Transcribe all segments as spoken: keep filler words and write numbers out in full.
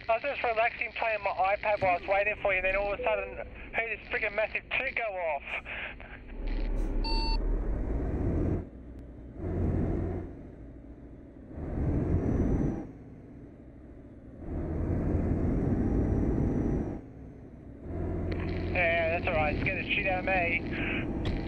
I was just relaxing playing my iPad while I was waiting for you, and then all of a sudden, heard this freaking massive toot go off. Yeah, that's alright, it's getting the shit out of me.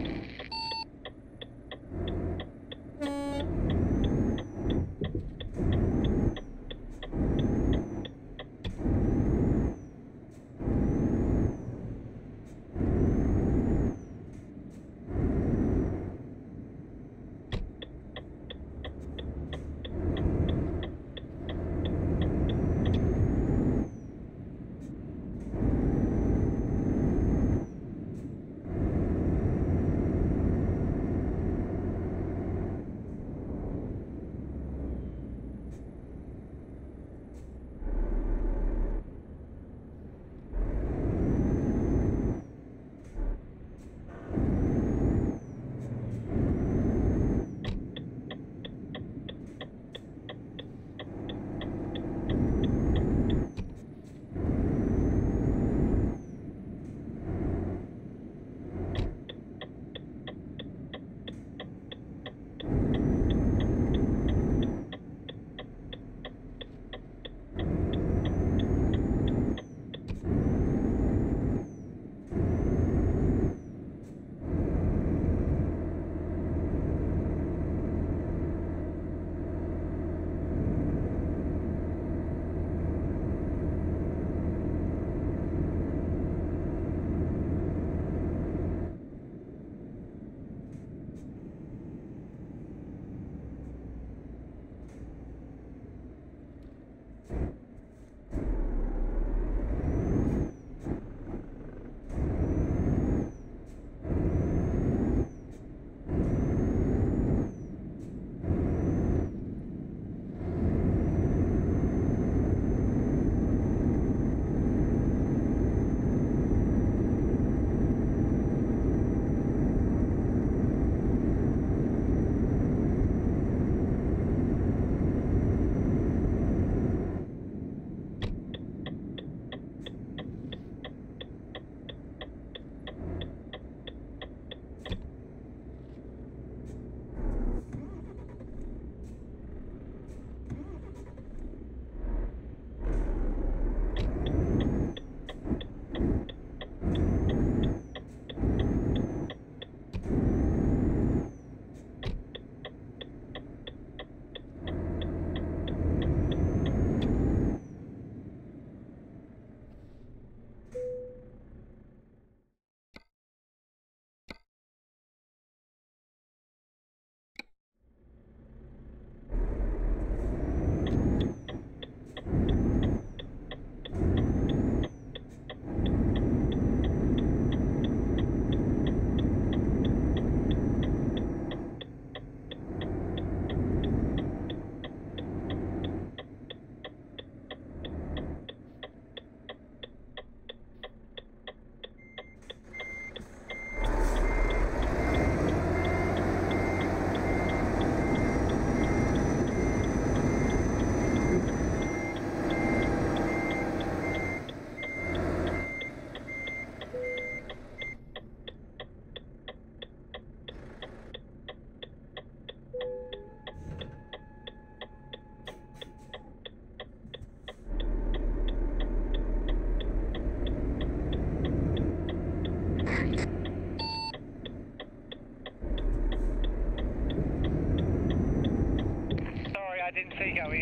I didn't see you go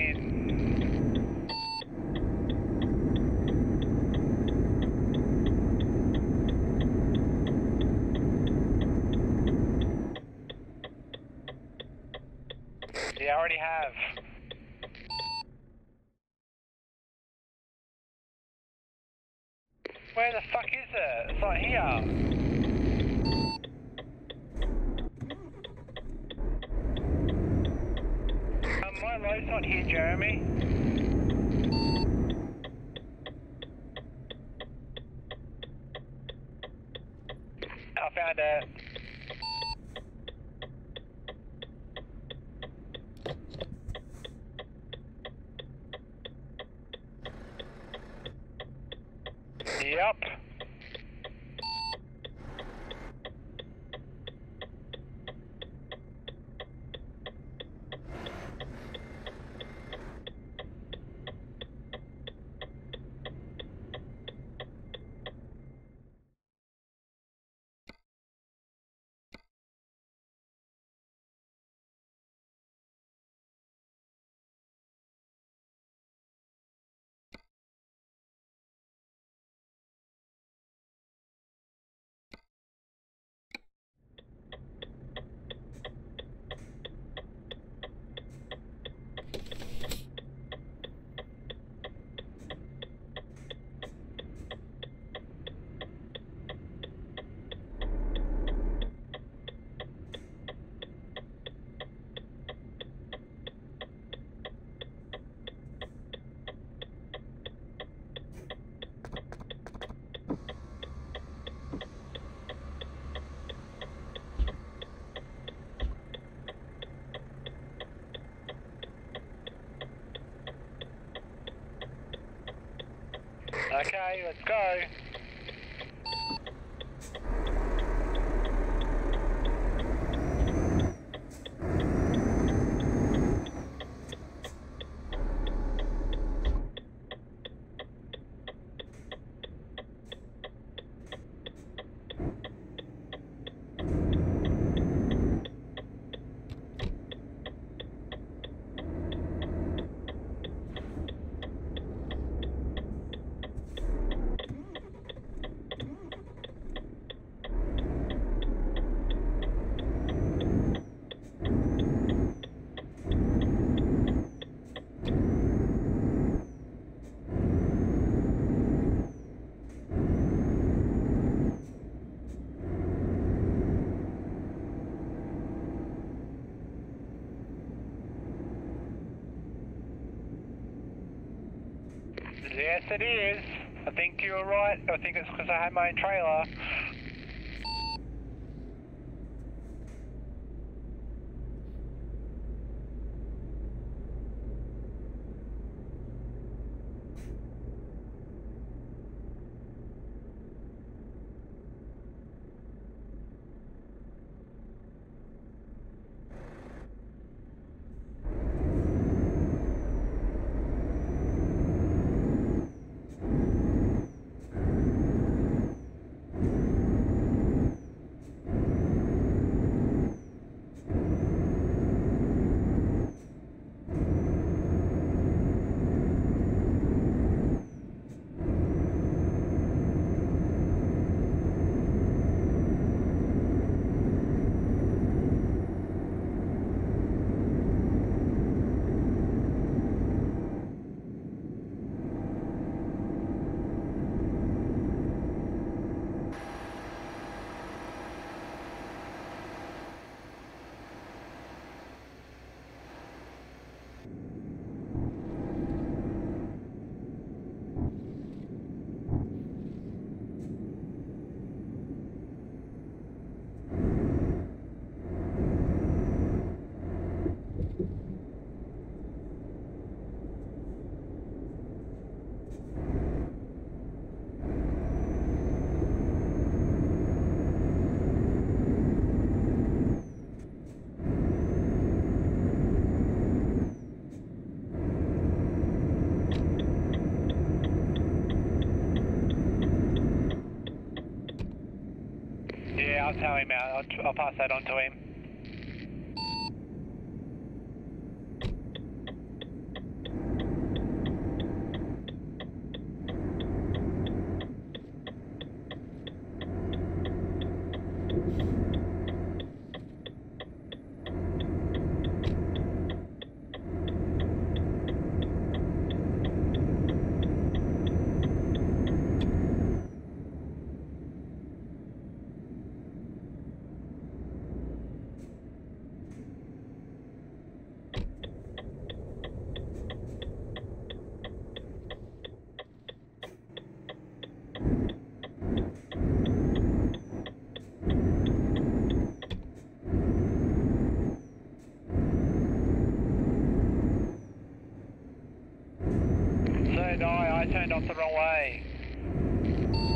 in. Yeah, I already have. Where the fuck is it? It's not here. My load's not here, Jeremy. I found it. Yep. Okay, let's go. Yes, it is. I think you were right. I think it's because I had my own trailer. Yeah, I'll tell him out. I'll, I'll pass that on to him. So, no, I turned off the wrong way.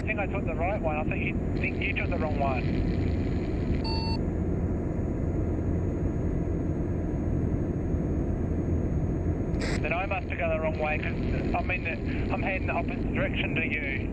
think I took the right one. I think you think you took the wrong one. Then I must have gone the wrong way because I'm in the, I'm heading the opposite direction to you.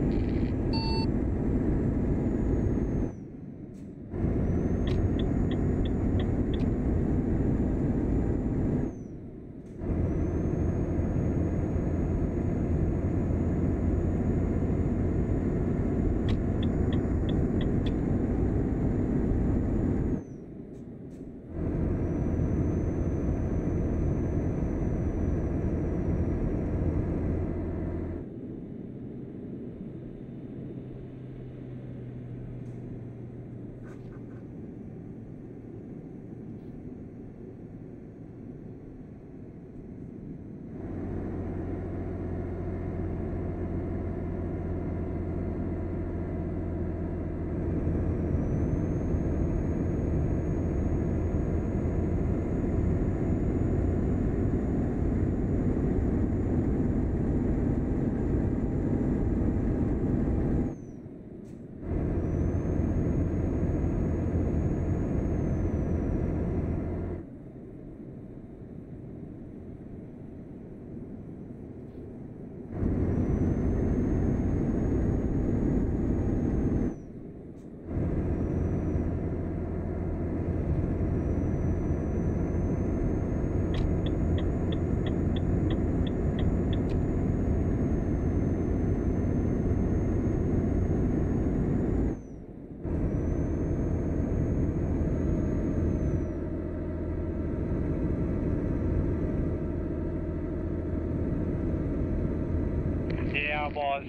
Yeah, I was.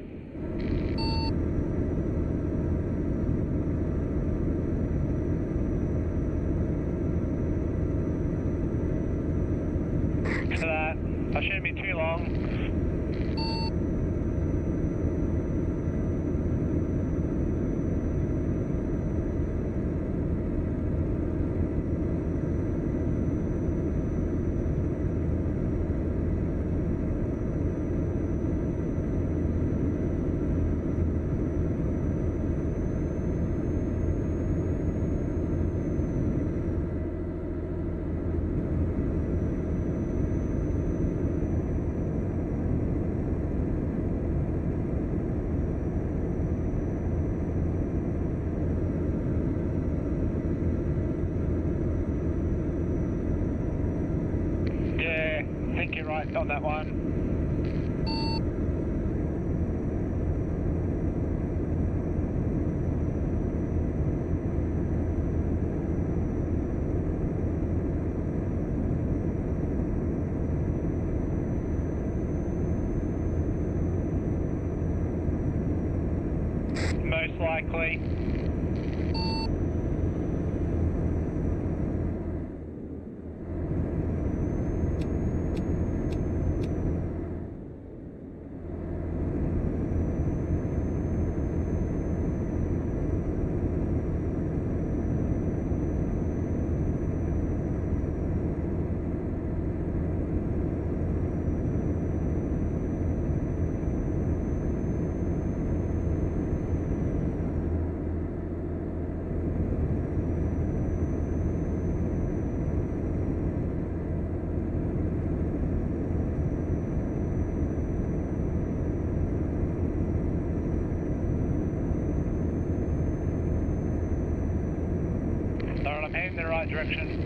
To that, I shouldn't be too long. I think you're right on that one. Most likely. Alright, I'm heading in the right direction.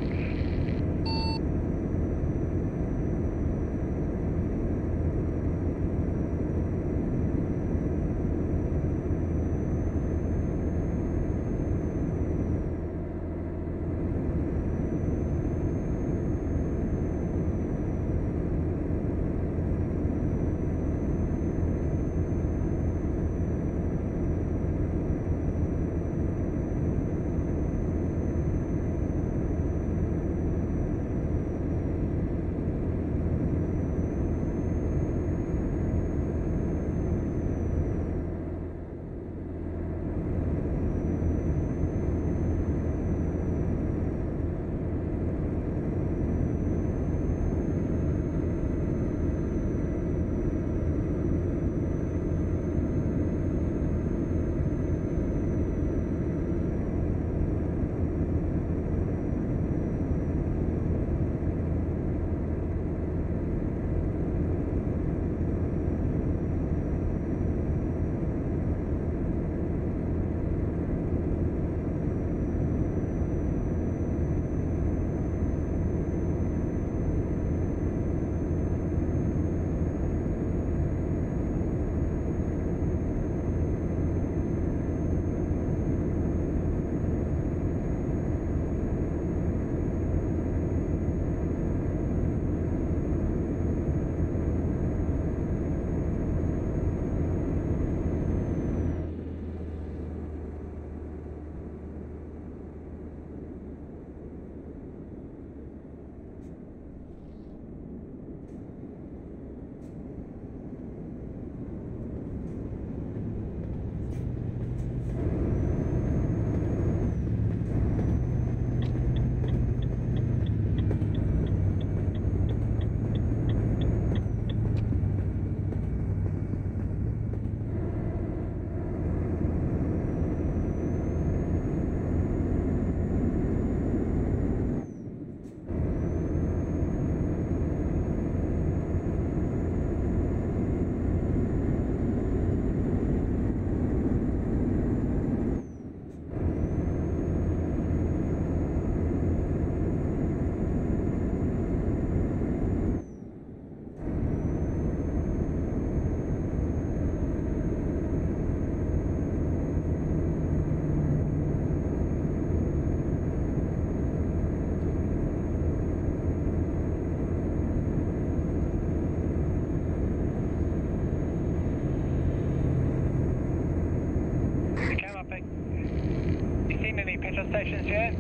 violations yet?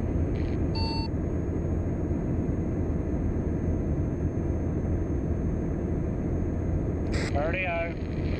Rightio.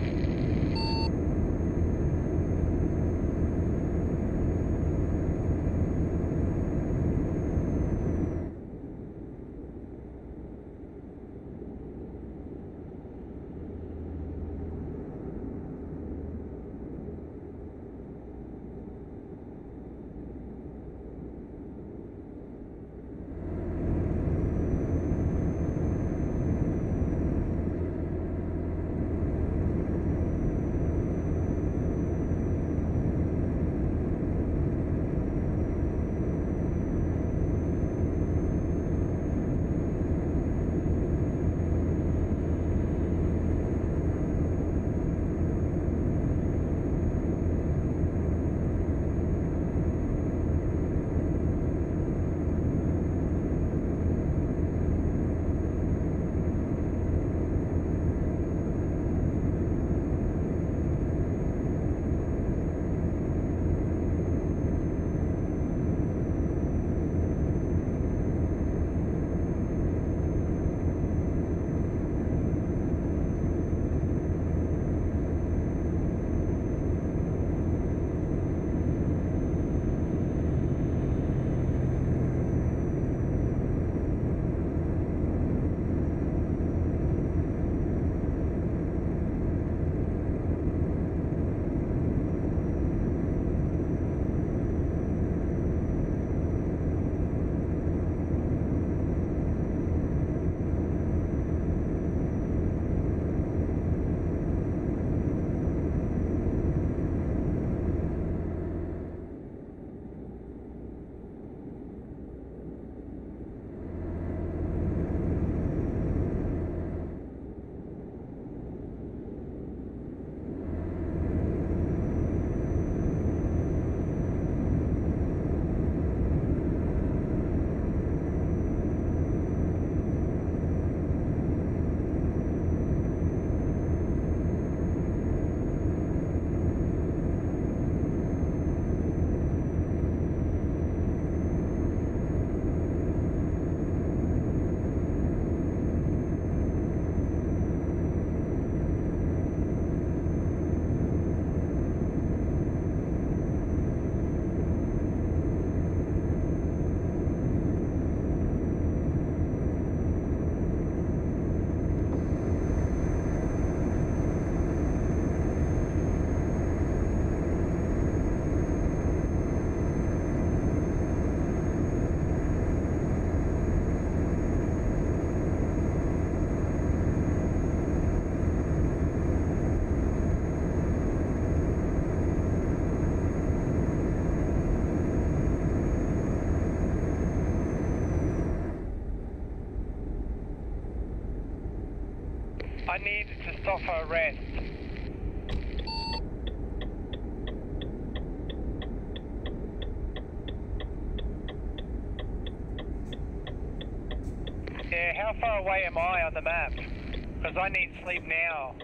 I need to stop for a rest. Yeah, how far away am I on the map? Because I need sleep now.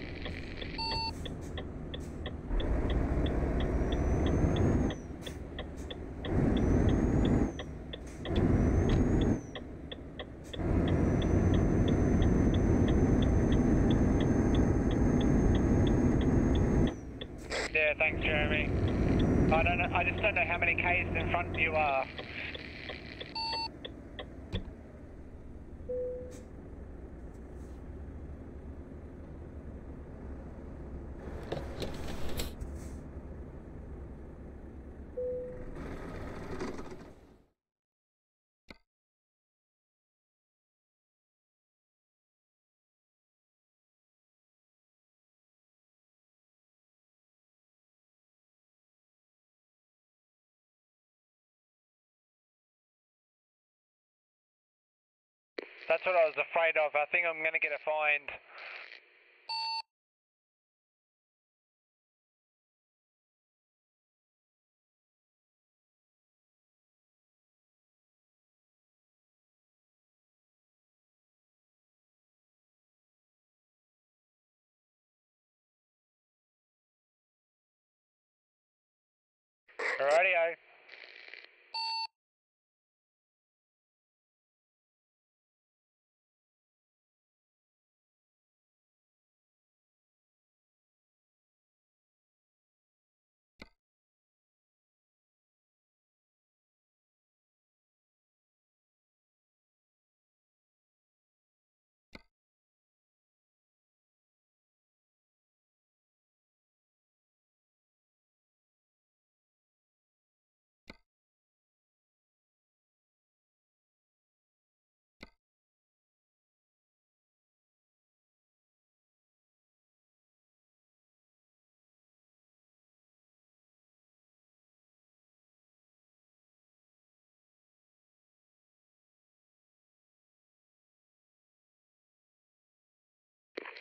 Yeah, thanks, Jeremy. I don't know. I just don't know how many K's in front you are. That's what I was afraid of. I think I'm going to get a fine. Rightio.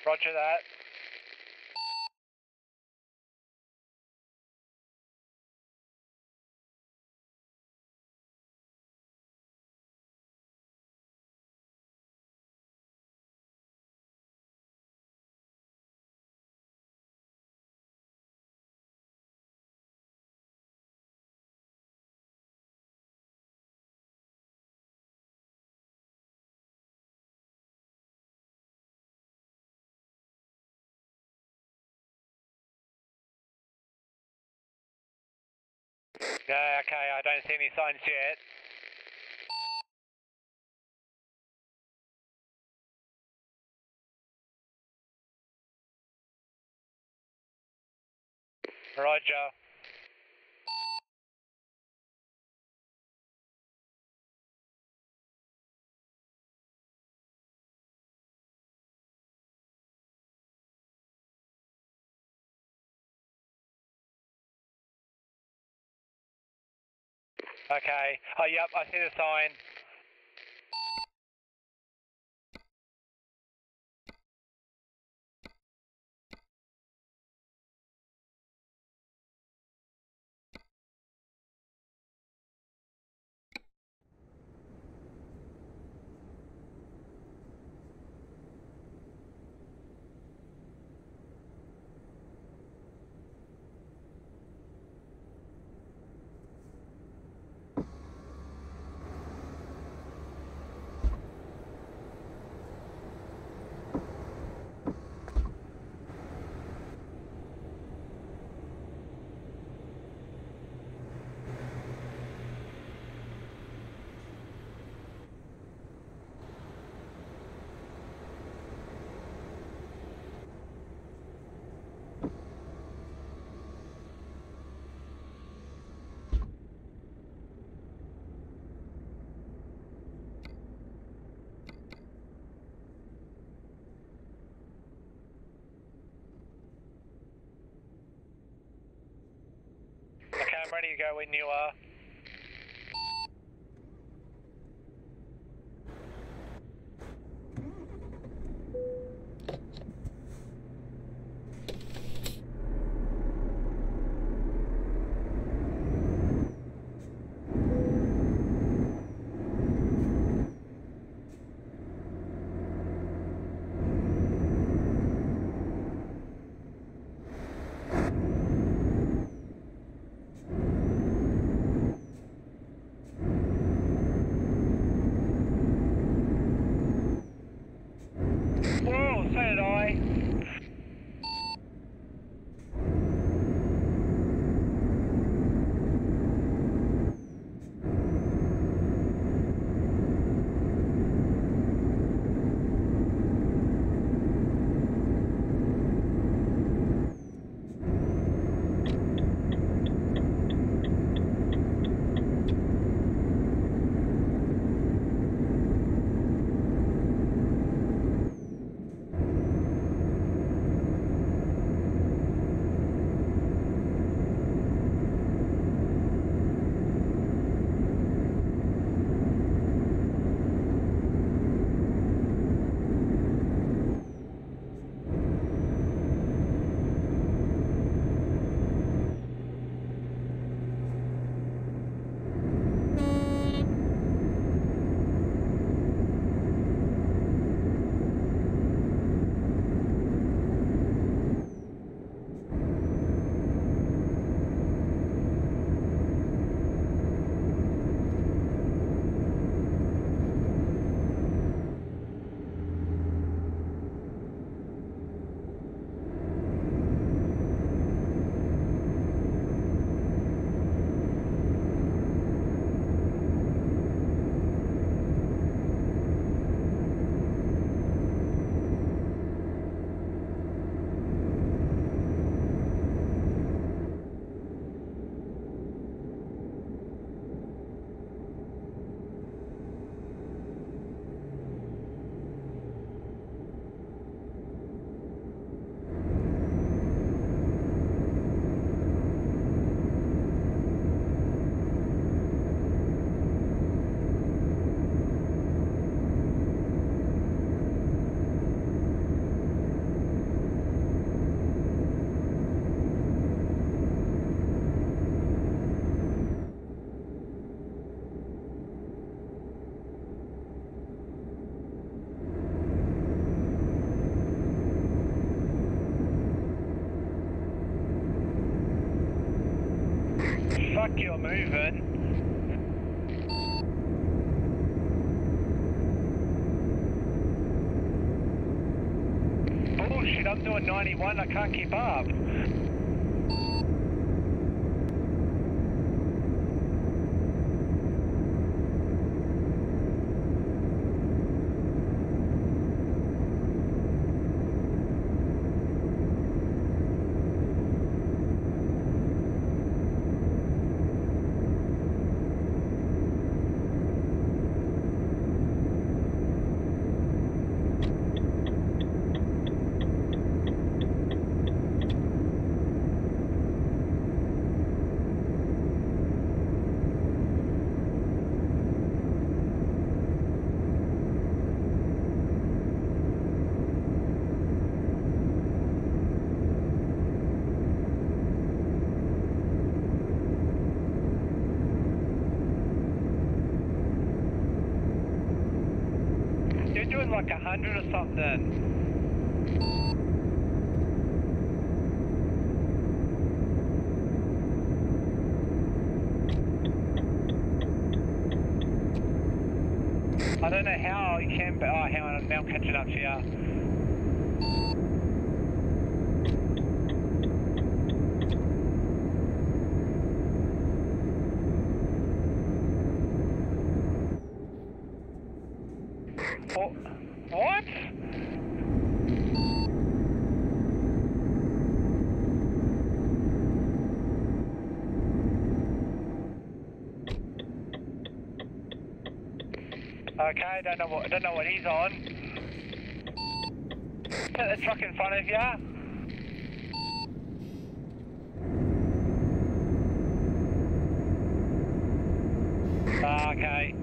Roger that. Yeah, okay, I don't see any signs yet. Roger. Okay. Oh, yep, I see the sign. Okay, I'm ready to go when you are. truck you're moving. Bullshit, I'm doing ninety-one, I can't keep up. You're doing like a hundred or something. I don't know how you can, but oh, hang on, now I'm catching up to you. Oh, what? Okay, don't know what don't know what he's on. Is that the truck in front of you? Ah, okay.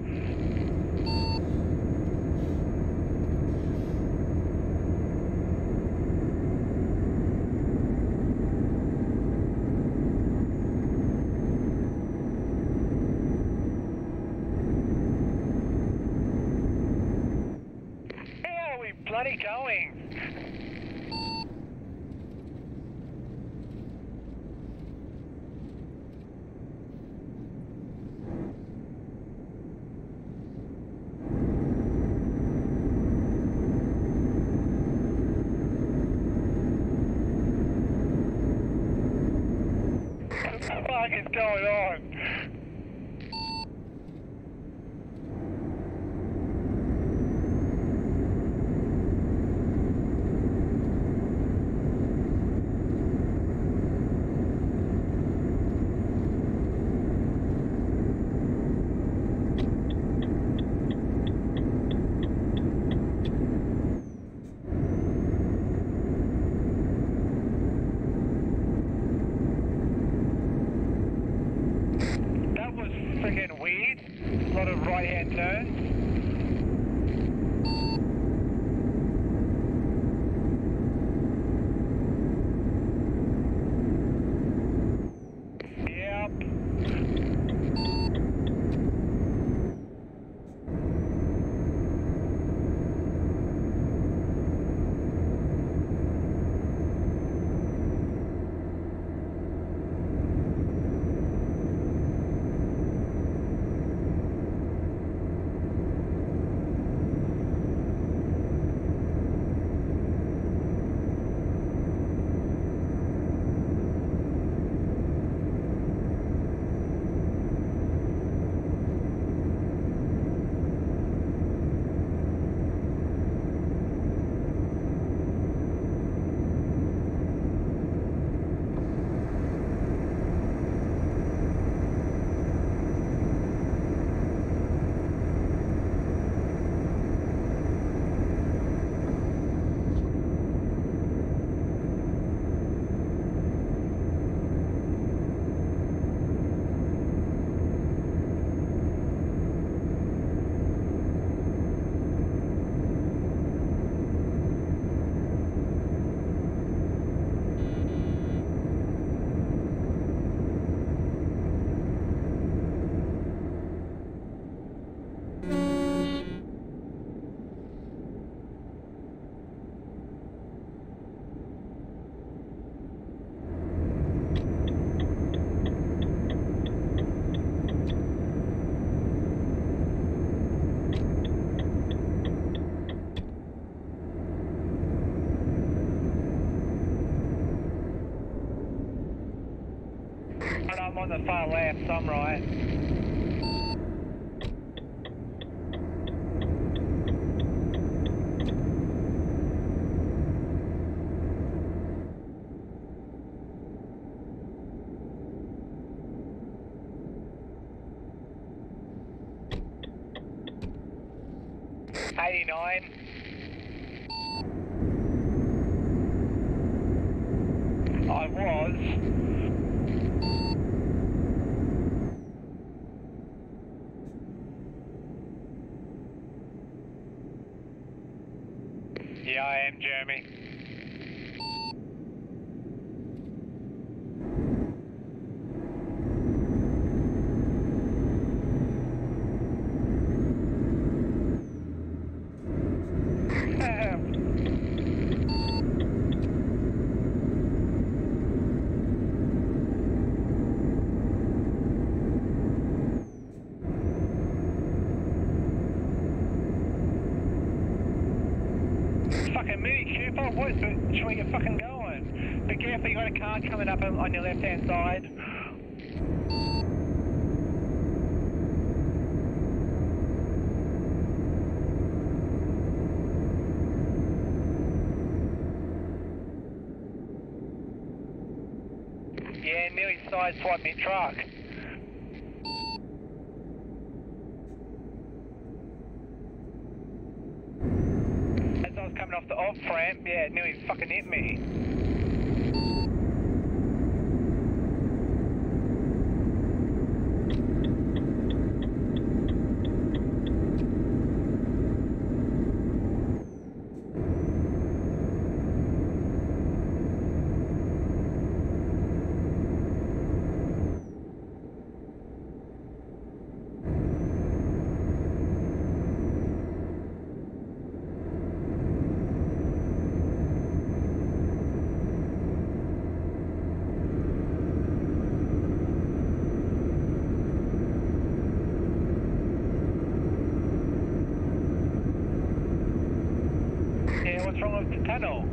How are we bloody going? What the fuck is going on? Right, I'm on the far left, so I'm right. eighty-nine. I was. Yeah, I am, Jeremy. Fucking Mini Cooper, what is it? Should we get fucking going? Be careful, you got a car coming up on your left hand side. Yeah, nearly sideswiped me truck. As I was coming off the off ramp, yeah, it nearly fucking hit me. Yeah, what's wrong with the tunnel?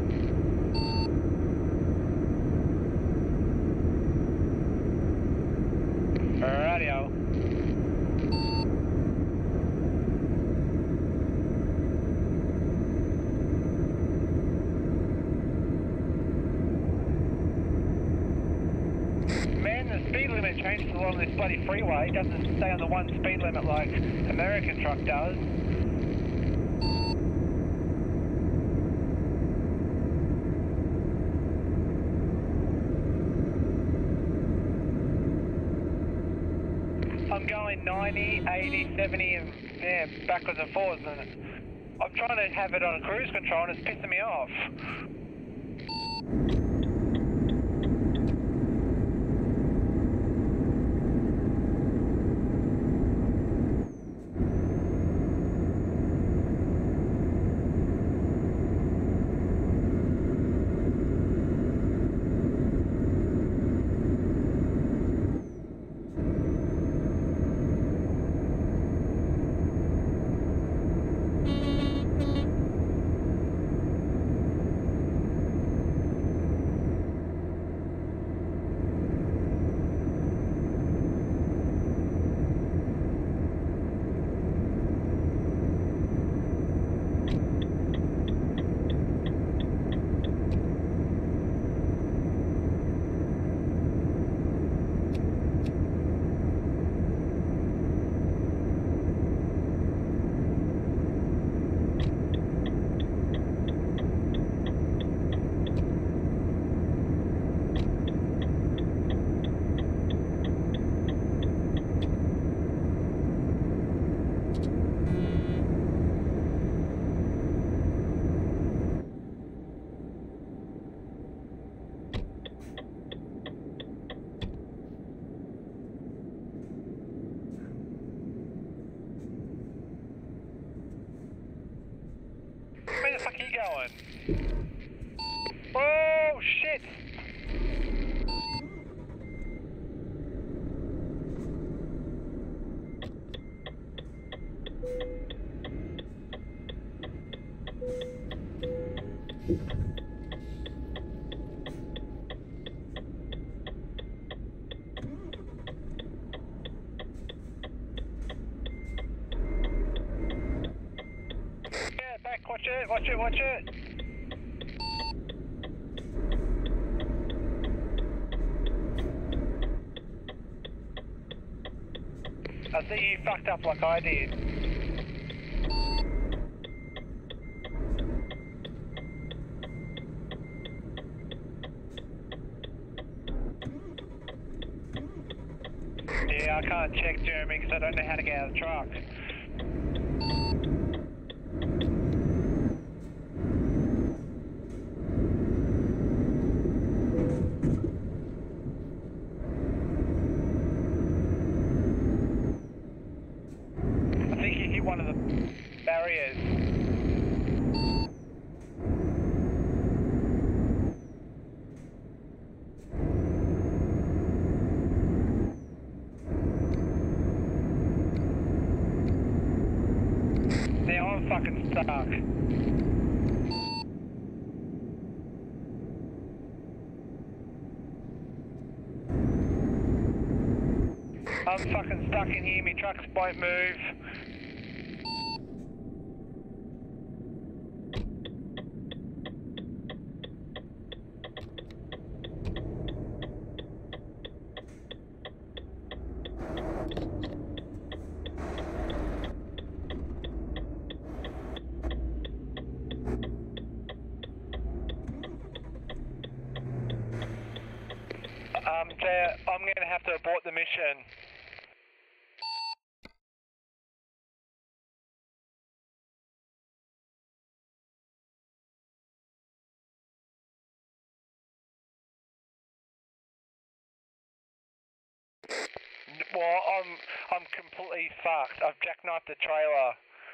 Radio. Man, the speed limit changes along this bloody freeway. It doesn't stay on the one speed limit like American truck does. I'm going ninety, eighty, seventy and yeah, backwards and forwards, and I'm trying to have it on cruise control and it's pissing me off. Where the fuck are you going? Oh shit! it, watch it, watch it. I think you fucked up like I did. Yeah, I can't check, Jeremy, because I don't know how to get out of the truck. I think you hit one of the barriers. Now I'm fucking stuck. I'm fucking stuck in here, my trucks won't move. Um, Jay, I'm going to have to abort the mission. Well, I'm I'm completely fucked. I've jackknifed the trailer.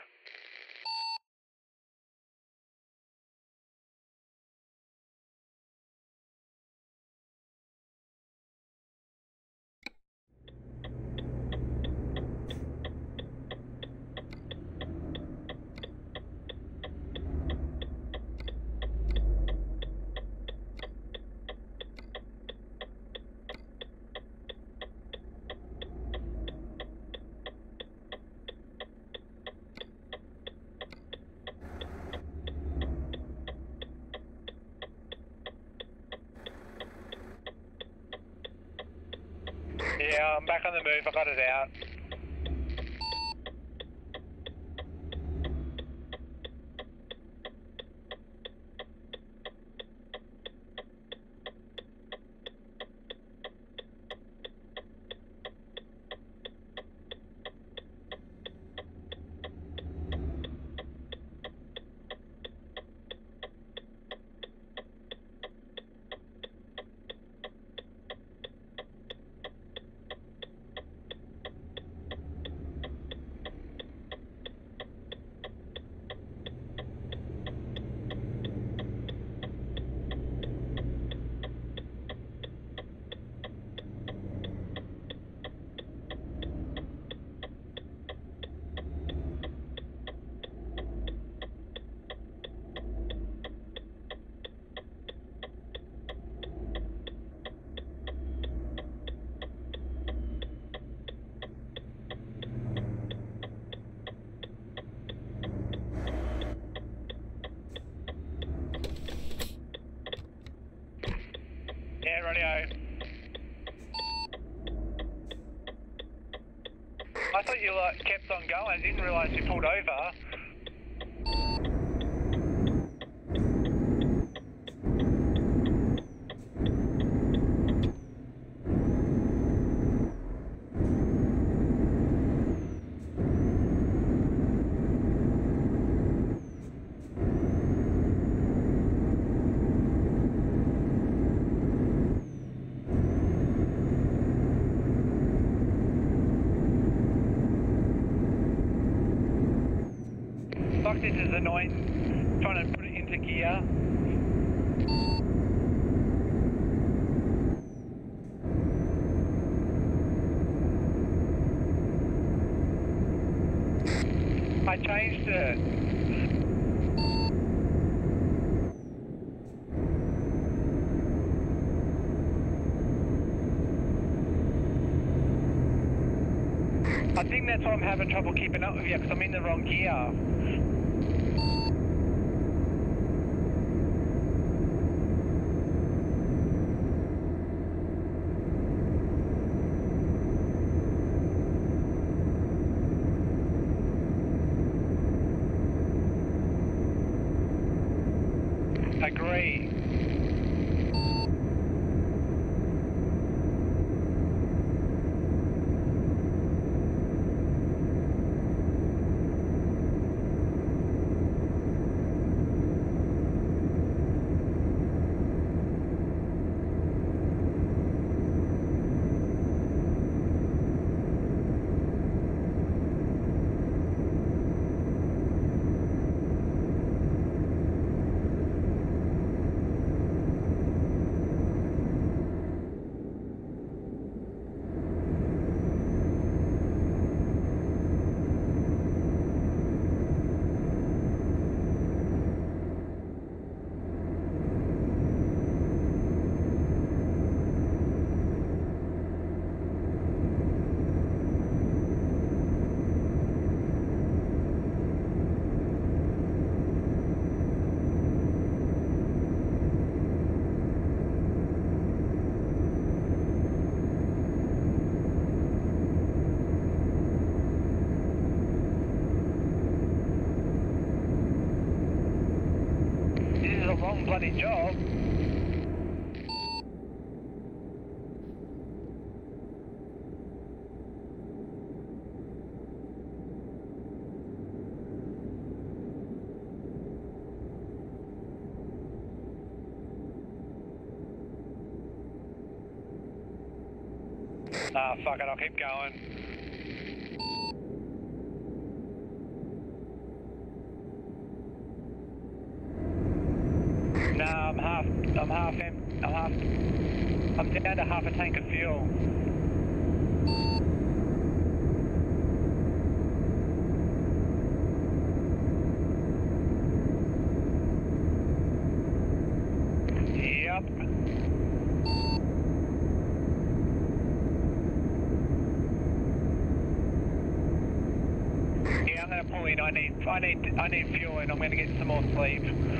Yeah, I'm back on the move. I got it out. Yeah, radio. I thought you like kept on going. I didn't realise you pulled over. Fuck, this is annoying. Trying to put it into gear. I changed it. I think that's why I'm having trouble keeping up with you, because I'm in the wrong gear. Ah, fuck it, I'll keep going. No, I'm half, I'm half, em I'm half, I'm down to half a tank of fuel. Yep. Yeah, I'm gonna pull in. I need, I need, I need fuel, and I'm gonna get some more sleep.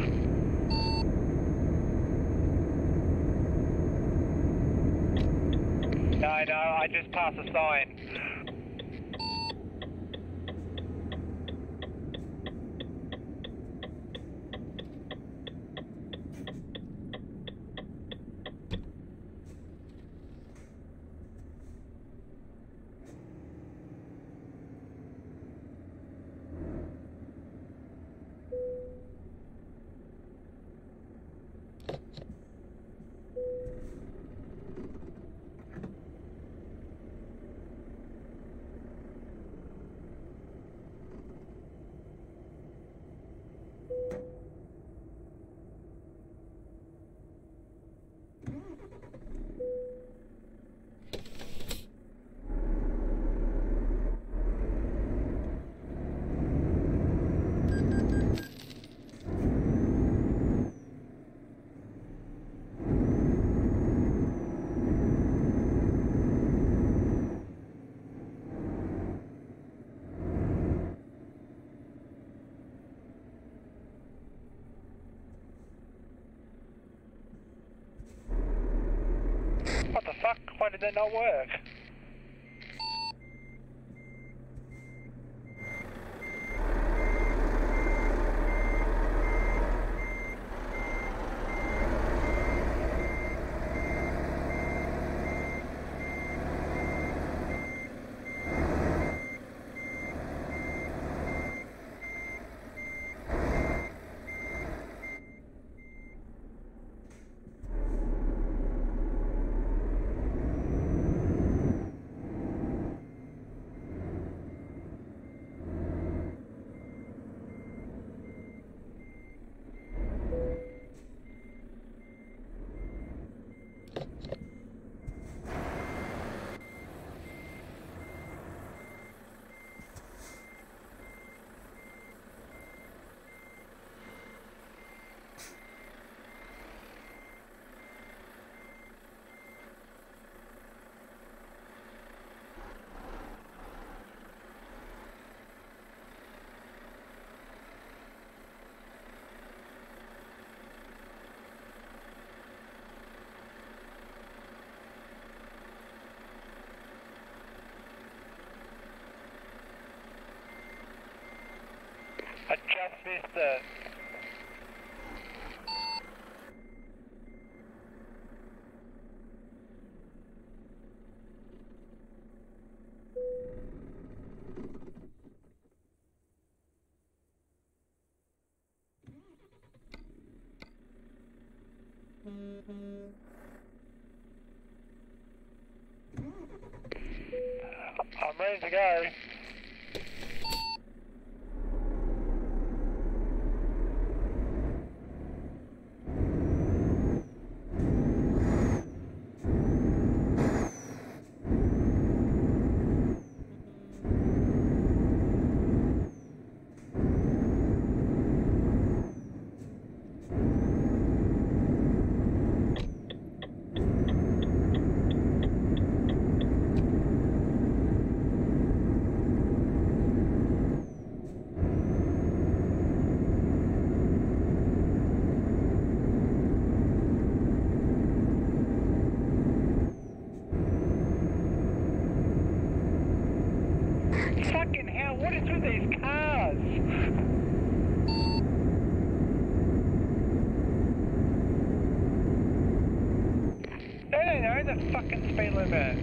No, no, I just passed a sign. What the fuck? Why did that not work? I just missed it. I'm ready to go. Fucking hell, what is with these cars? No, no, no, the fucking speed limit.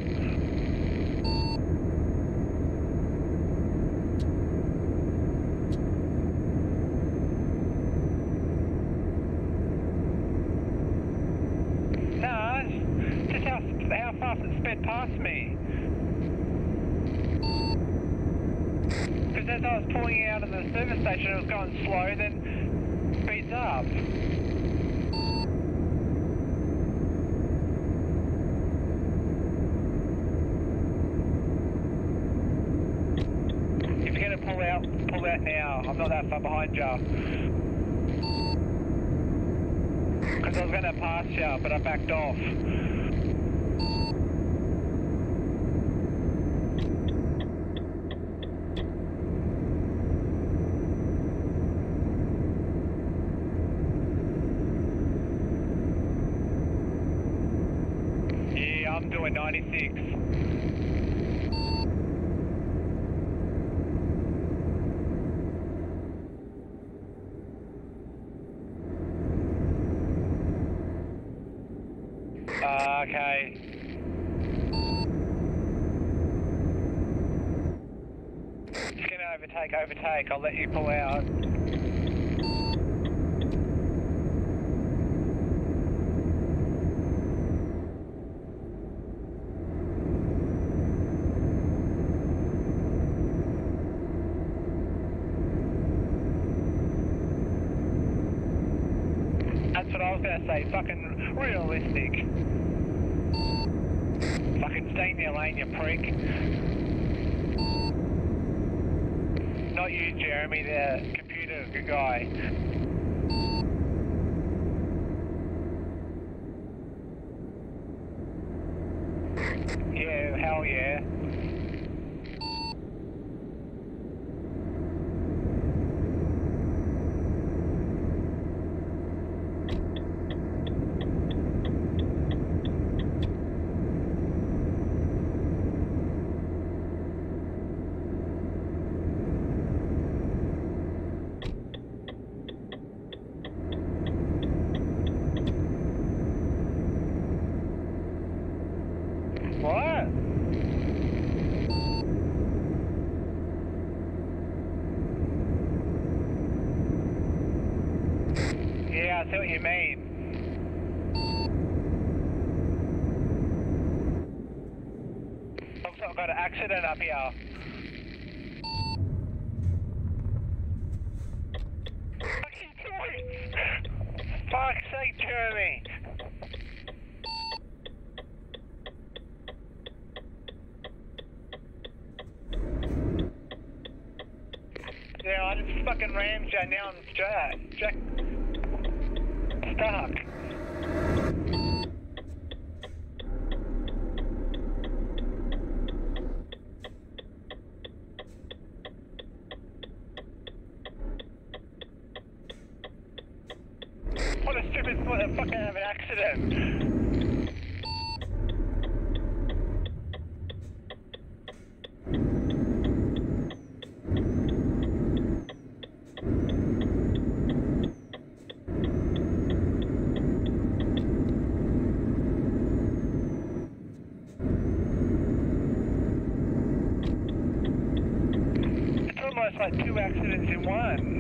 No, just how, how fast it sped past me. First I was pulling out of the service station, it was going slow, then speeds up. If you're going to pull out, pull out now. I'm not that far behind you. Because I was going to pass you, but I backed off. Yeah, I'm doing ninety-six. Uh, okay. Just gonna overtake, overtake. I'll let you pull out. That's what I was gonna say. Fucking realistic. Fucking stay in your lane, you prick. Not you, Jeremy, the computer guy. Yeah, hell yeah. What? Yeah, I see what you mean. Looks like I've got an accident up here. Fucking points! Fuck's sake, Jeremy! Yeah, I just fucking rammed you, now I'm jack, jack, stuck. What a stupid, what a fucking have an accident. Almost like two accidents in one.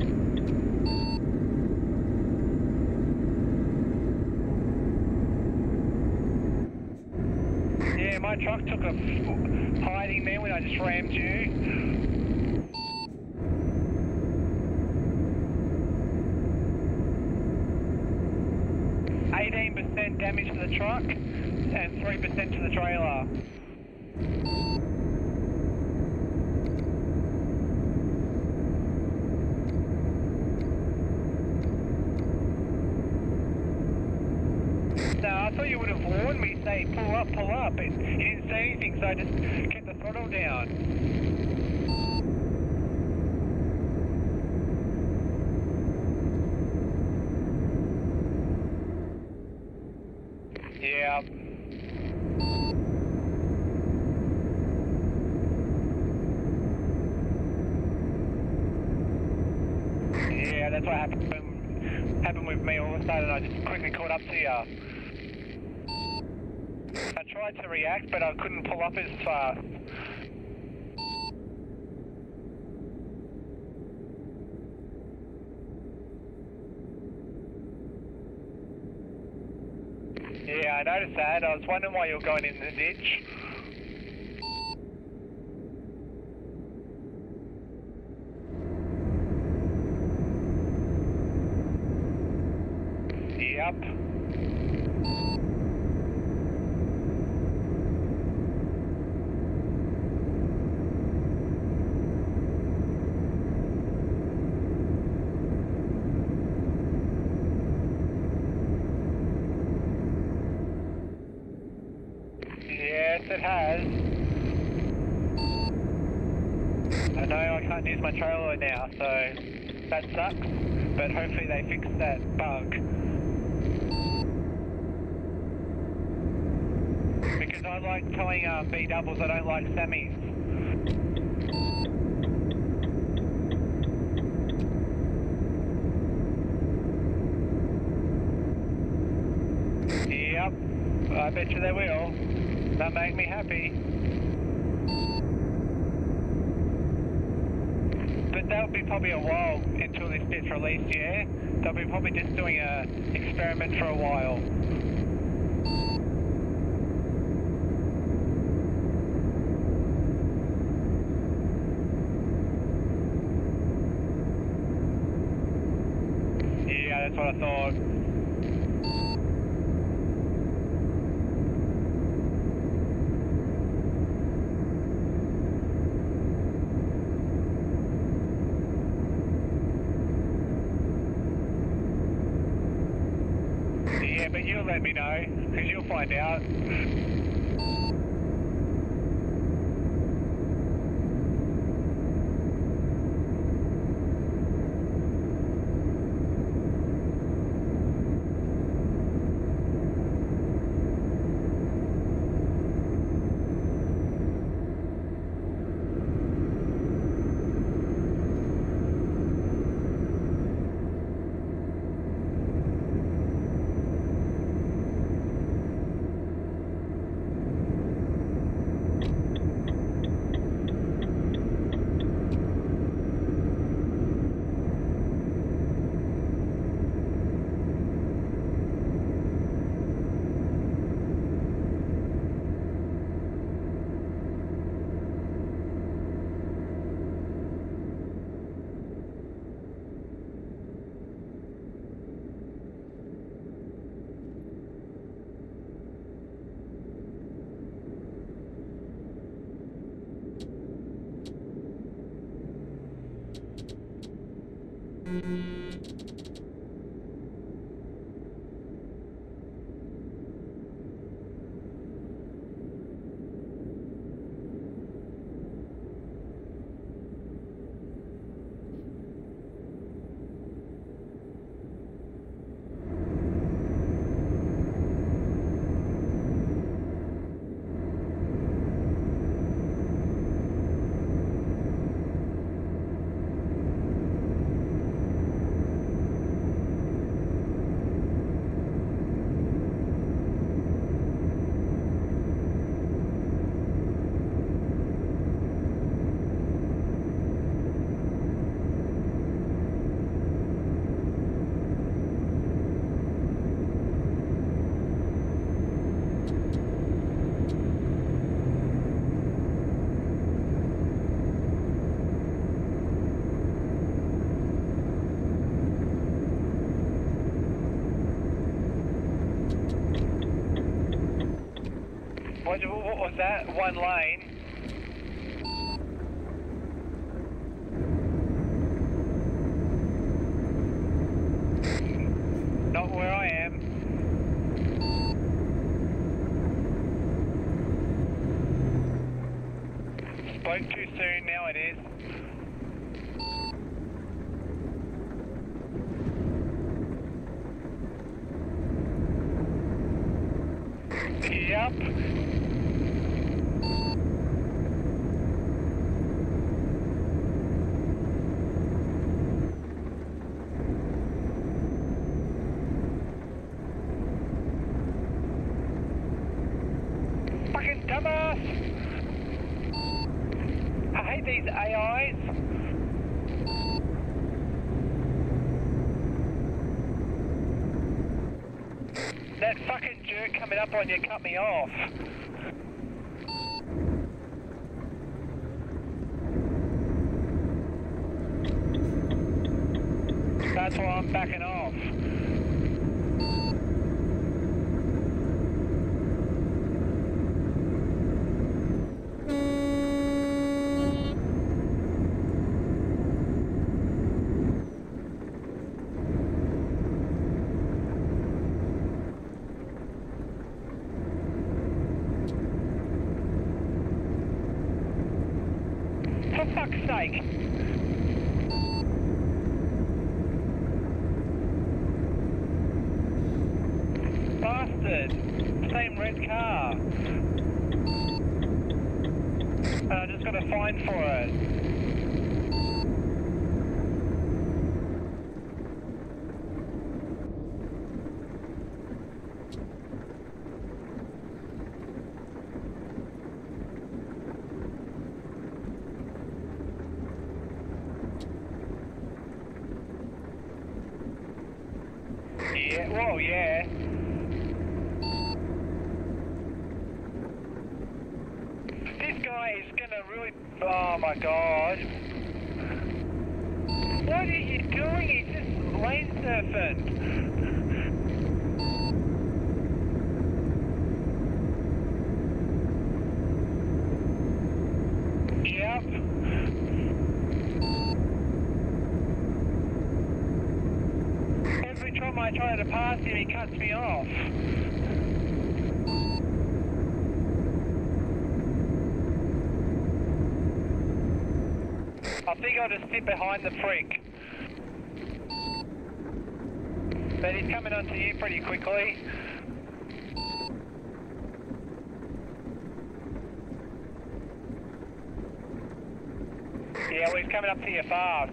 Yeah, my truck took a hiding there when I just rammed you. eighteen percent damage to the truck and three percent to the trailer. No, I thought you would have warned me, say pull up, pull up. It, you didn't say anything, so I just kept the throttle down. Yeah. Yeah, that's what happened, happened with me. All of a sudden I just quickly caught up to you. I tried to react, but I couldn't pull up as fast. Yeah, I noticed that. I was wondering why you were going in the ditch. Yes, it has. I know I can't use my trailer now, so that sucks, but hopefully they fix that bug. Because I like towing um, B doubles, I don't like semis. Yep, I bet you they will. That make me happy. But that'll be probably a while until this gets released, yeah? They'll be probably just doing a experiment for a while. Yeah, that's what I thought. Yeah, but you'll let me know, because you'll find out. What, what was that? One lane? Not where I am. Spoke too soon, now it is. Yep. Fucking dumbass! I hate these A Is. That fucking jerk coming up on you cut me off. That's why I'm backing off. take? Bastard! Same red car. And I just got a fine for it. Yeah, whoa, yeah. This guy is gonna really... Oh my god. What are you doing? He's just lane surfing. Yep. Every time I try to pass him, he cuts me off. I think I'll just sit behind the freak. But he's coming onto you pretty quickly. Yeah, well, he's coming up to you fast.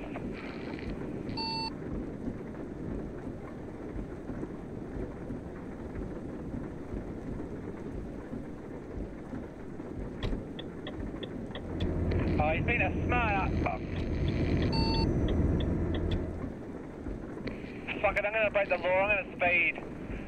Oh, he's been a smart... Oh. Fuck it, I'm gonna break the law, I'm gonna speed.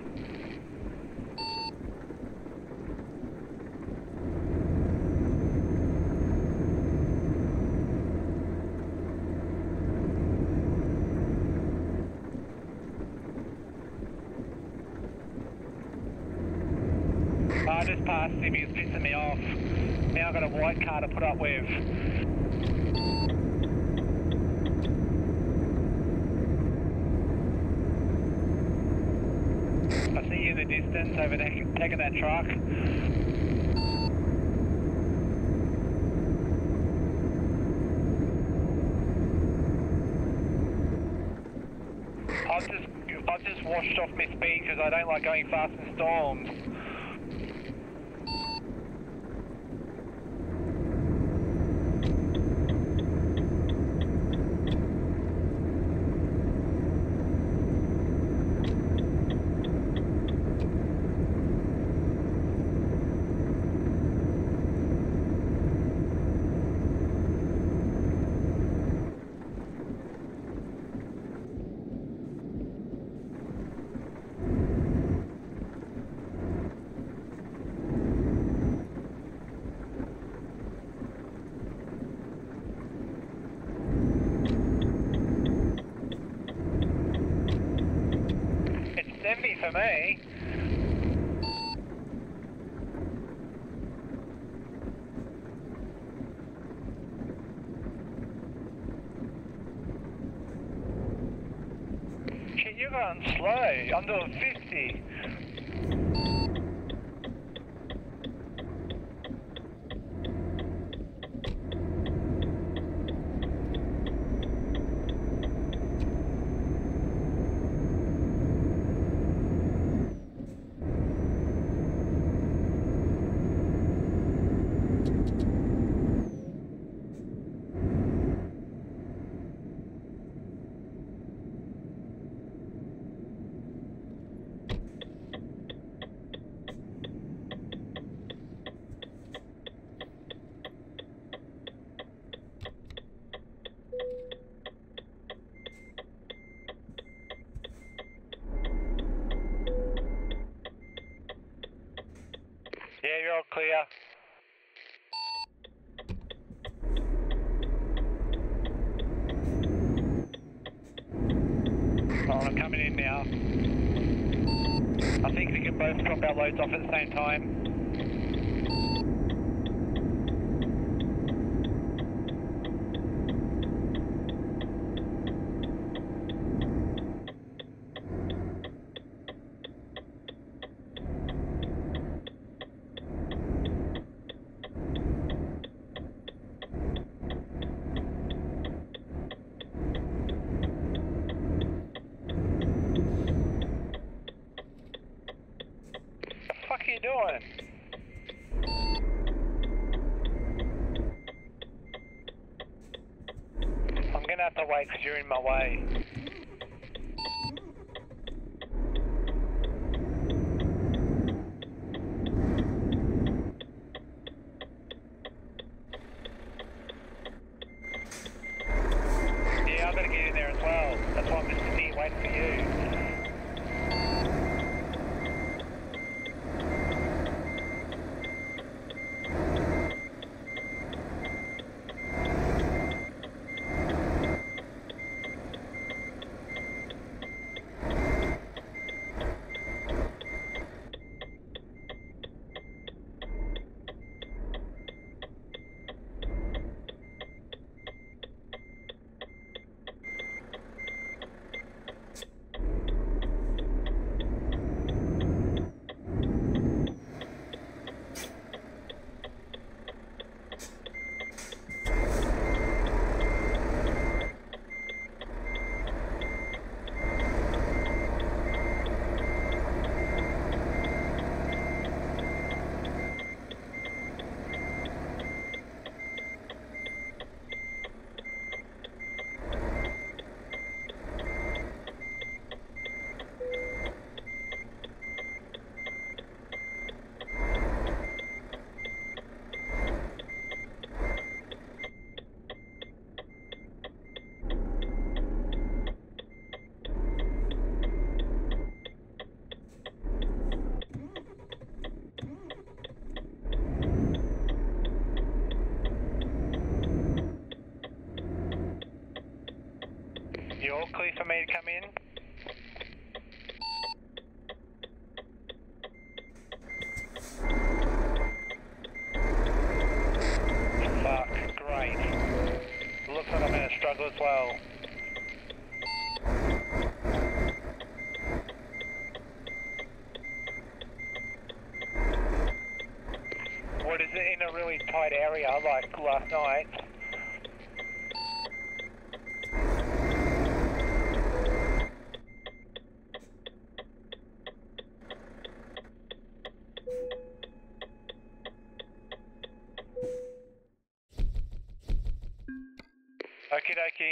I just passed him, he was pissing me off. Now I've got a white car to put up with. I see you in the distance over there, taking that truck. I've just, I've just washed off my speed because I don't like going fast in storms. seventy for me. Shit, you're going slow. I'm doing fifty. Yeah, you're all clear. Oh, I'm coming in now. I think we can both drop our loads off at the same time. doing? I'm gonna have to wait because you're in my way. Yeah, I've got to get in there as well. That's why I'm just sitting here waiting for you. You all clear for me to come in? Fuck, great. Looks like I'm in a struggle as well. What is it in a really tight area like last night? Okie dokie.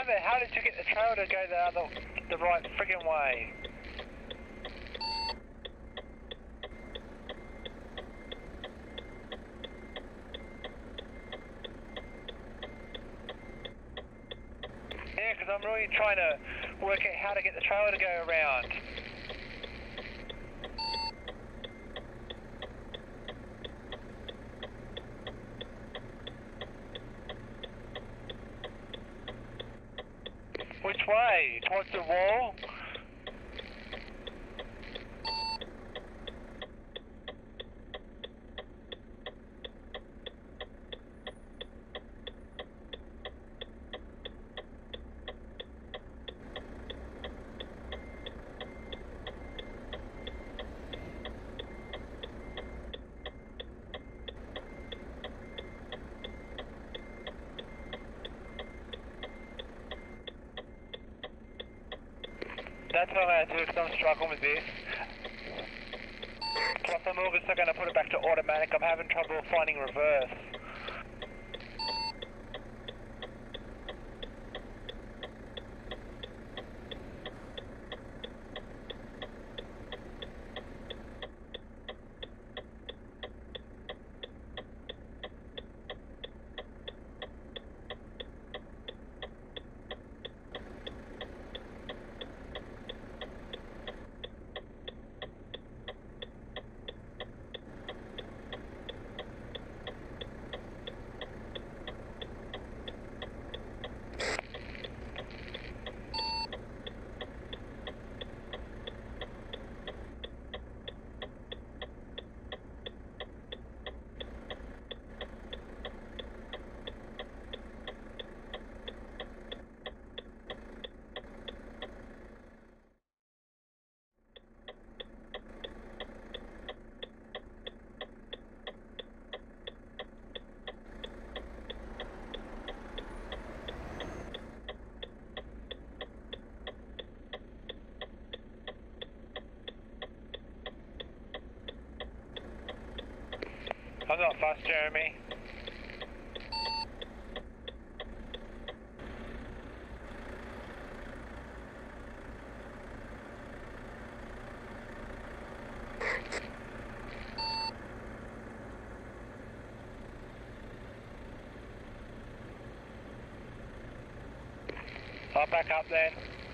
How the hell did you get the trail to go the other, the right friggin' way? Yeah, because I'm really trying to work out how to get the trailer to go around. Which way? Towards the wall? That's what I'm going to do because I'm struggling with this. Plus I'm also going to put it back to automatic. I'm having trouble finding reverse. I'm not fast, Jeremy. I'll back up then.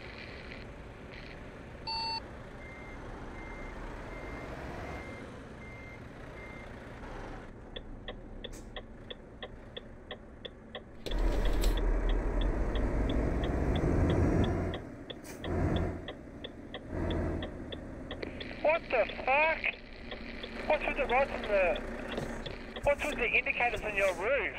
What the fuck? What's with the rods and the... What's with the indicators on your roof?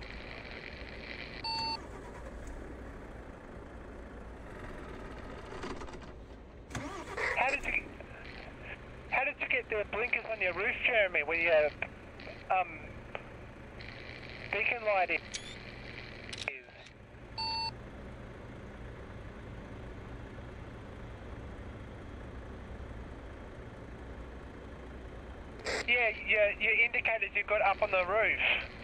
How did you... How did you get the blinkers on your roof, Jeremy, when you have, um... beacon light in? Yeah, your, your indicators you've got up on the roof.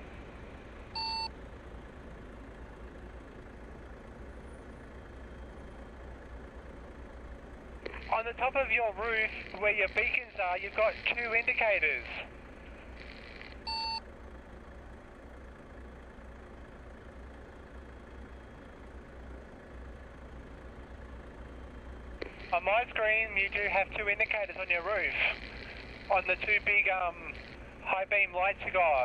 On the top of your roof, where your beacons are, you've got two indicators. On my screen, you do have two indicators on your roof. On the two big um, high beam lights you got.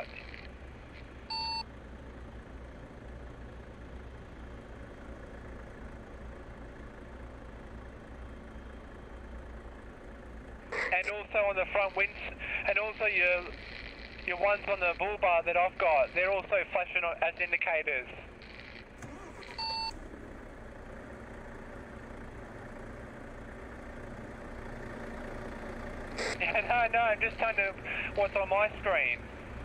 And also on the front winds, and also your your ones on the bull bar that I've got, they're also flashing as indicators. Yeah, no, no, I'm just telling you what's on my screen.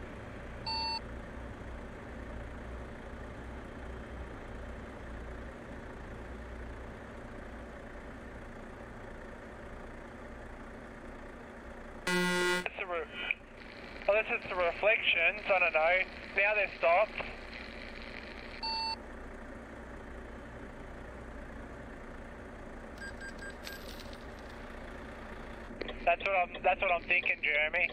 It's a re Unless it's the reflections, I don't know. Now they've stopped. That's what I'm. That's what I'm thinking, Jeremy.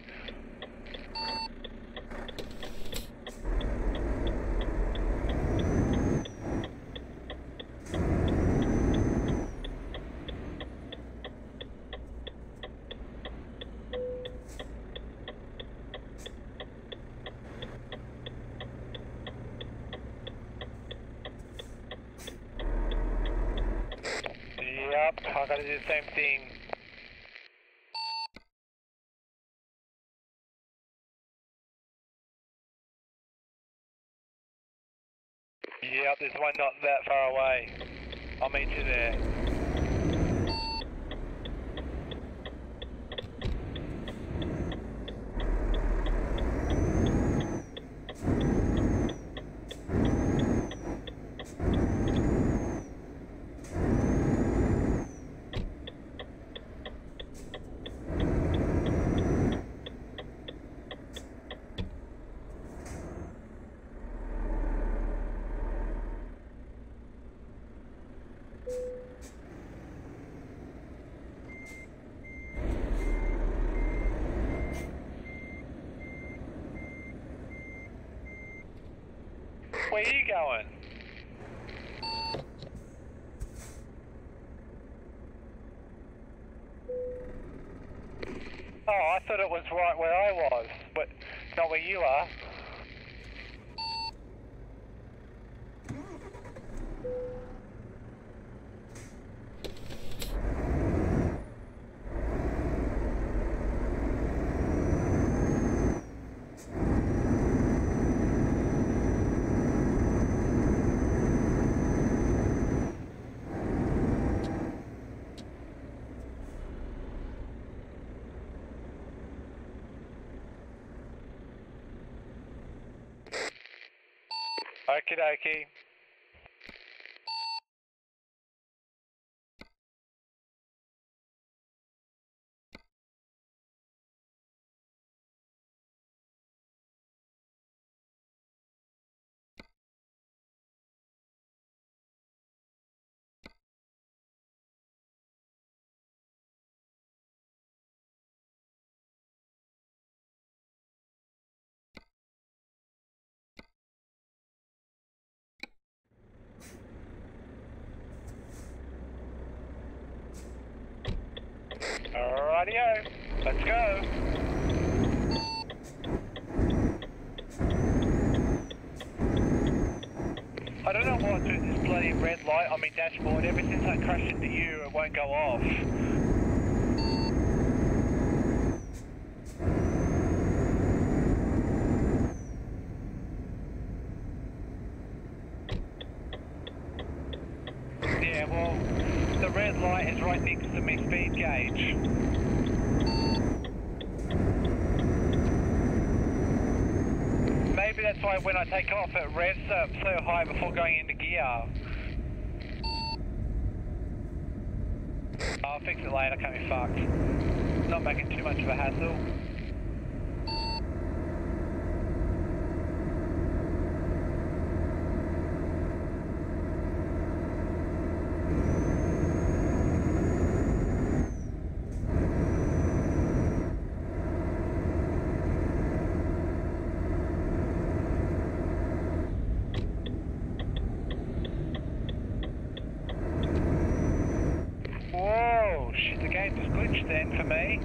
Yep, I gotta do the same thing. Yep, there's one not that far away. I'll meet you there. Where are you going? Oh, I thought it was right where I was, but not where you are. Okie dokie. Rightio, let's go. I don't know what's with this bloody red light on my dashboard. Ever since I crashed into you, it won't go off. Yeah, well, the red light is right next to my speed gauge. Maybe that's why when I take off it revs up so high before going into gear. I'll fix it later, can't be fucked. Not making too much of a hassle. Whoa, shit, the game just glitched then for me.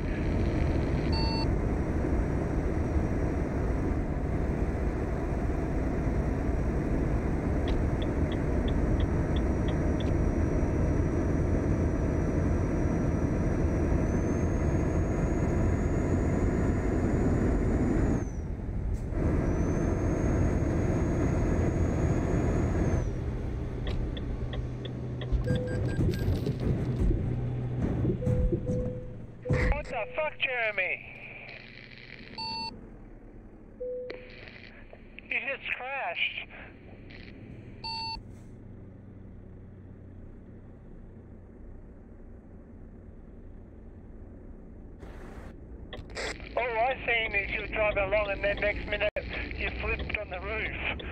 What the fuck, Jeremy? You just crashed. All I seen is you were driving along and then next minute you flipped on the roof.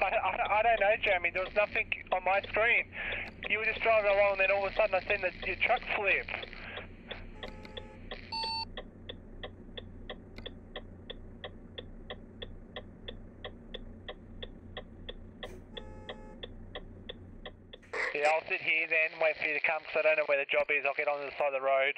I, I, I don't know, Jeremy. There was nothing on my screen. You were just driving along, and then all of a sudden I seen the, your truck flip. Yeah, I'll sit here then, wait for you to come, because I don't know where the job is. I'll get on the side of the road.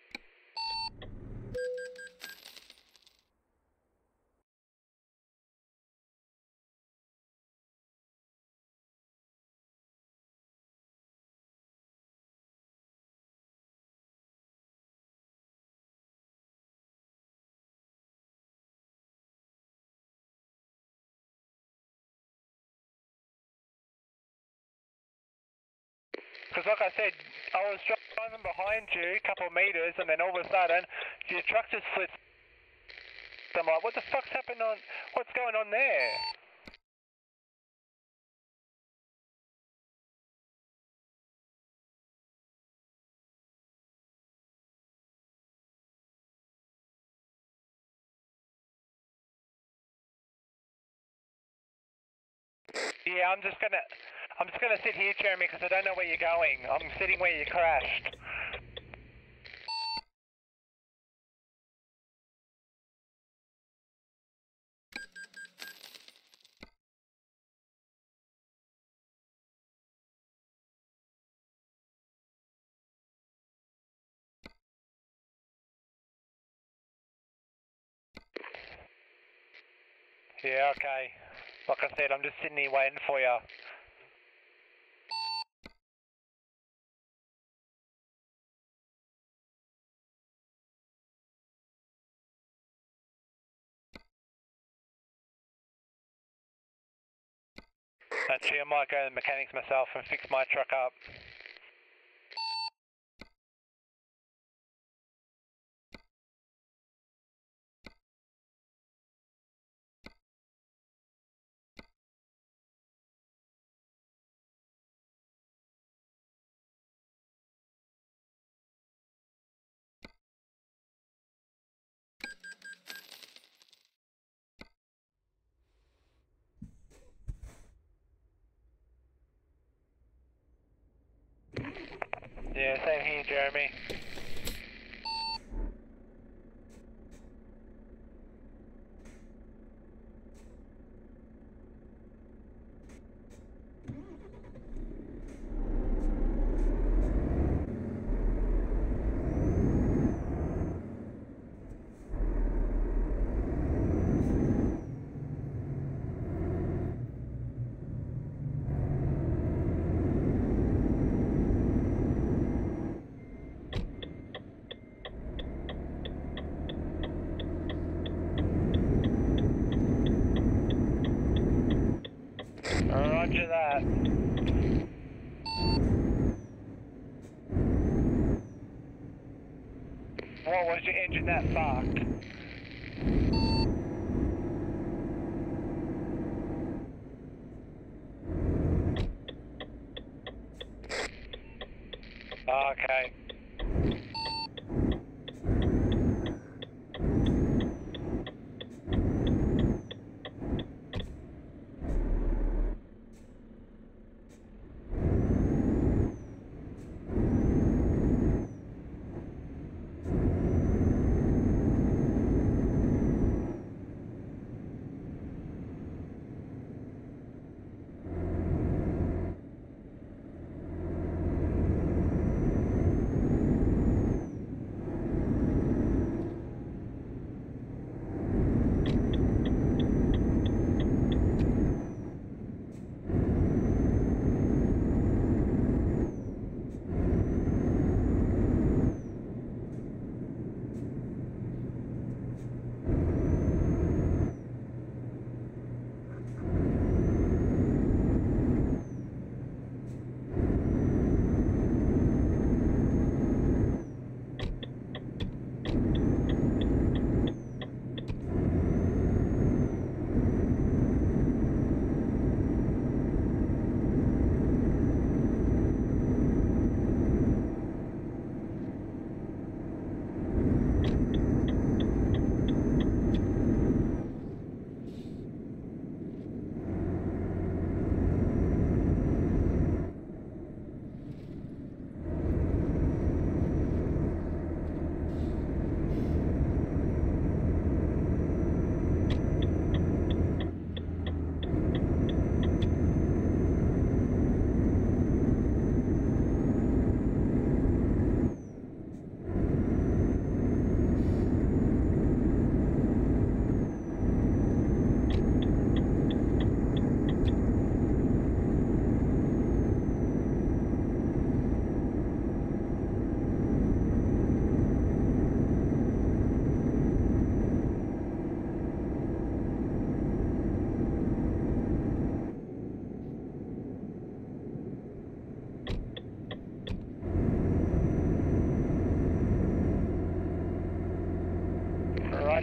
Because like I said, I was driving behind you a couple of metres, and then all of a sudden, your truck just flips. I'm like, what the fuck's happened on, what's going on there? Yeah, I'm just gonna, I'm just gonna sit here, Jeremy, because I don't know where you're going. I'm sitting where you crashed. Yeah, okay. Like I said, I'm just sitting here waiting for you. Actually, I might go to the mechanics myself and fix my truck up. Yeah, same here, Jeremy. Roger that. What was your engine that fucked? Okay.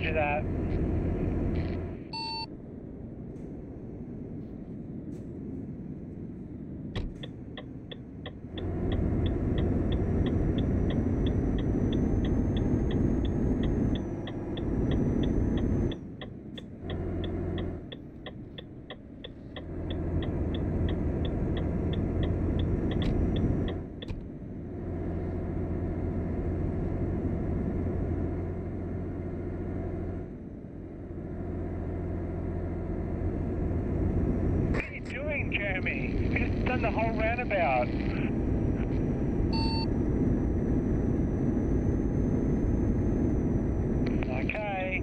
Roger that. Jeremy, we just done the whole roundabout. Okay.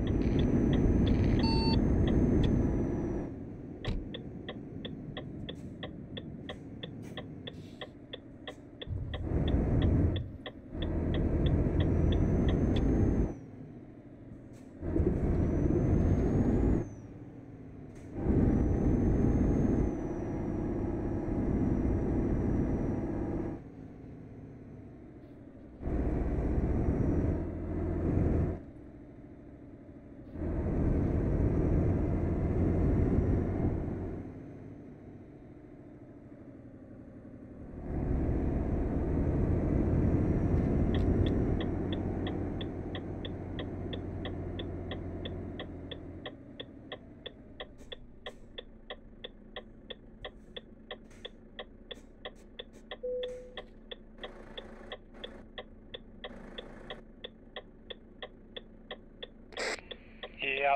Yep.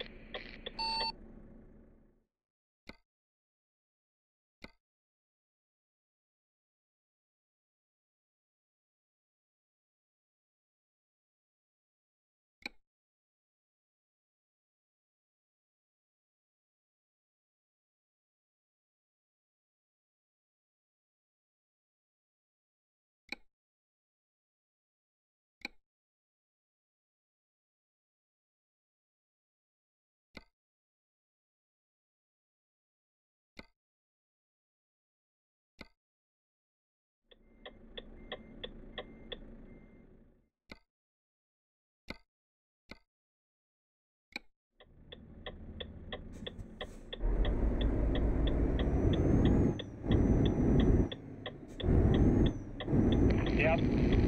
Yep.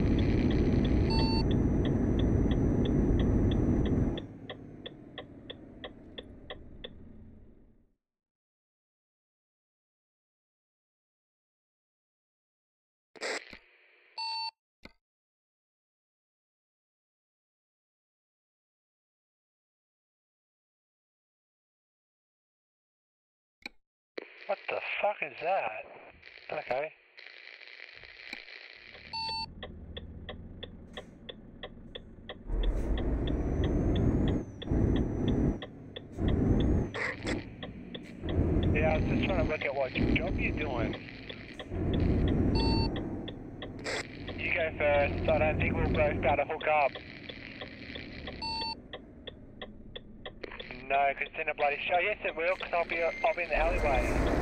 What the fuck is that? Okay. Yeah, I was just trying to look at what job you're doing. You go first. I don't think we'll both be able to hook up. No, because it's in a bloody show. Yes, it will, because I'll be, I'll be in the alleyway.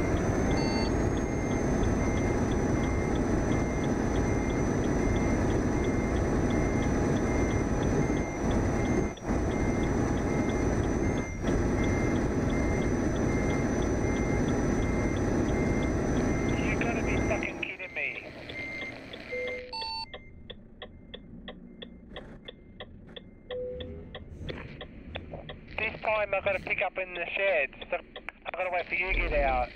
You gotta be fucking kidding me. This time I've got to pick up in the sheds. So I've got to wait for you to get out.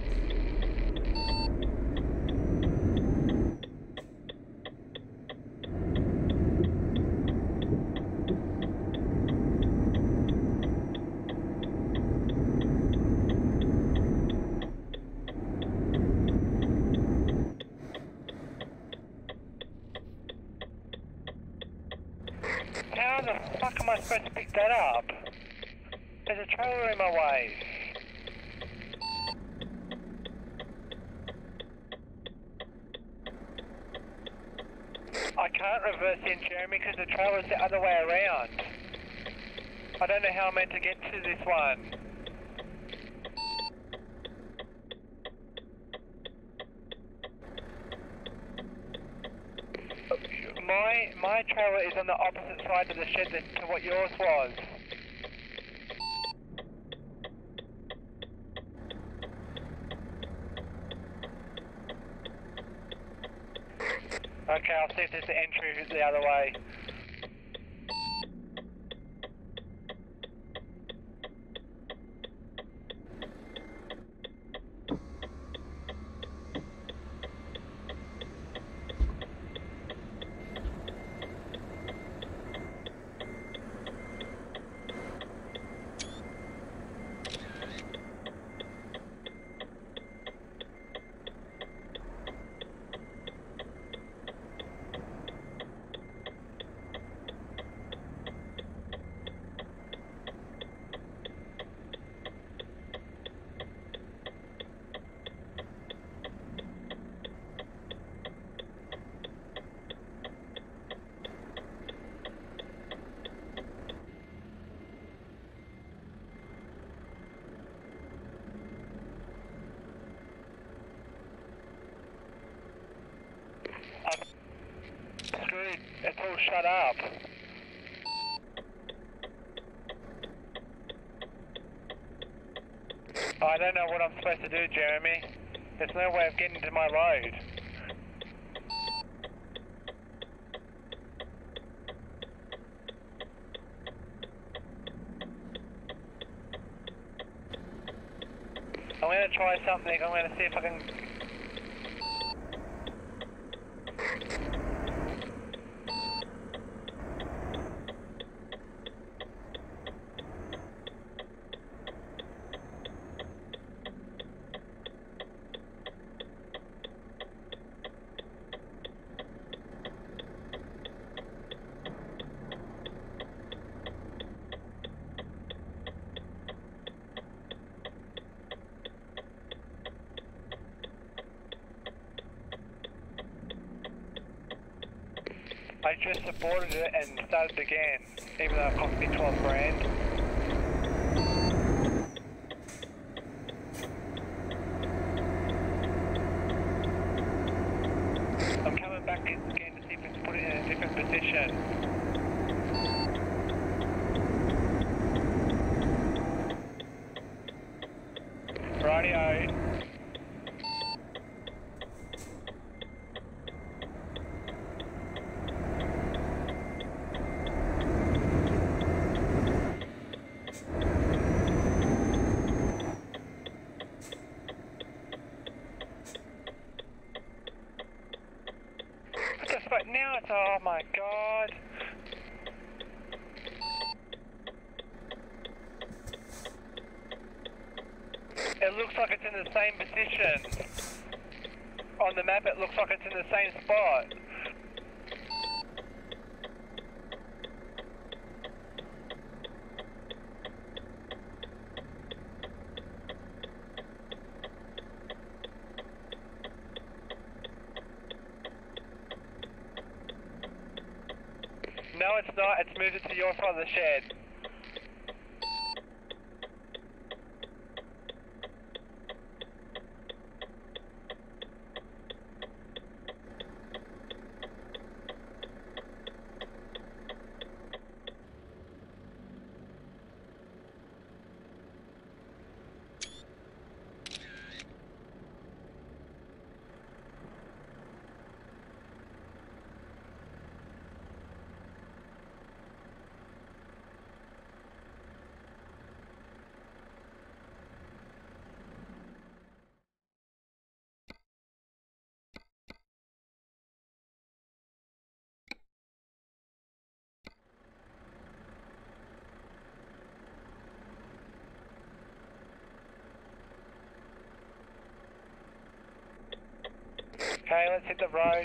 How the fuck am I supposed to pick that up? There's a trailer in my way. I can't reverse in, Jeremy, because the trailer's the other way around. I don't know how I'm meant to get to this one. My my trailer is on the opposite side of the shed than to what yours was. Okay, I'll see if there's an entry the other way. I'm screwed. It's all shut up. I don't know what I'm supposed to do, Jeremy. There's no way of getting to my load. I'm going to try something. I'm going to see if I can... I just aborted it and started again, even though it cost me twelve grand. I'm coming back in again to see if it's put it in a different position. Rightio. But now it's, oh my god. It looks like it's in the same position. On the map it looks like it's in the same spot. No, it's not. It's moved it to your side of the shed. Okay, let's hit the road.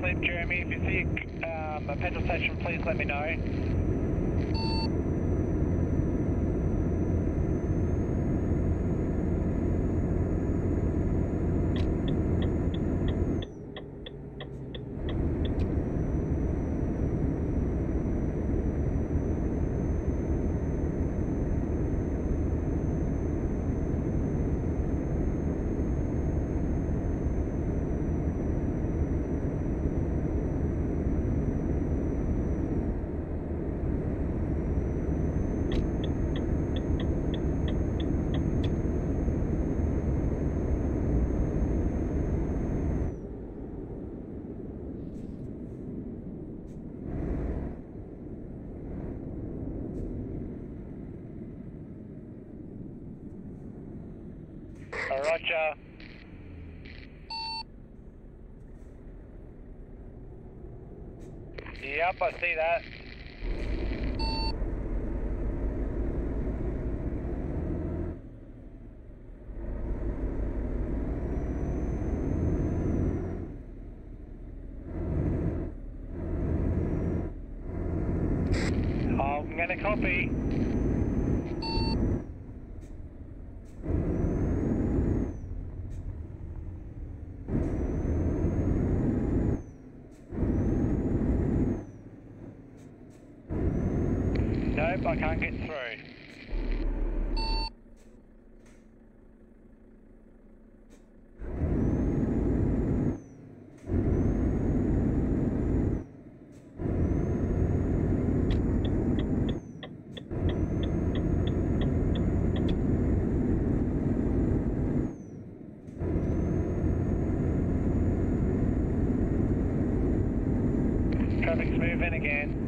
sleep, Jeremy. If you see um, a petrol station, please let me know. Roger. Yep, I see that. I'm gonna copy. Nope, I can't get through. Traffic's moving again.